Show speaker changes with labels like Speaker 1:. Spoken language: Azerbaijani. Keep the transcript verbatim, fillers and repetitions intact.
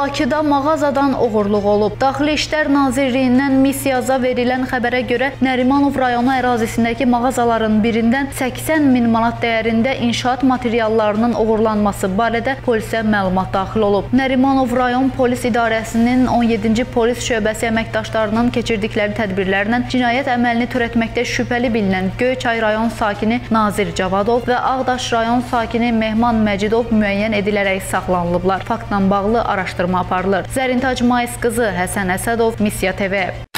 Speaker 1: Bakıda mağazadan oğurluq olub. Daxili İşlər Nazirliyindən missiyaza verilən xəbərə görə Nərimanov rayonu ərazisindəki mağazaların birindən səksən min manat dəyərində inşaat materiallarının uğurlanması barədə polisə məlumat daxil olub. Nərimanov rayon polis idarəsinin on yeddinci polis şöbəsi əməkdaşlarının keçirdikləri tədbirlərlə cinayət əməlini törətməkdə şübhəli bilinən Göyçay rayon sakini Nazir Cavadov və Ağdaş rayon sakini Mehman Məcidov müəyyən edilərək saxlanılıblar. Faktla bağlı araşdırma aparılır. Zərintac Mais qızı Həsən Əsədov, Missiya T V.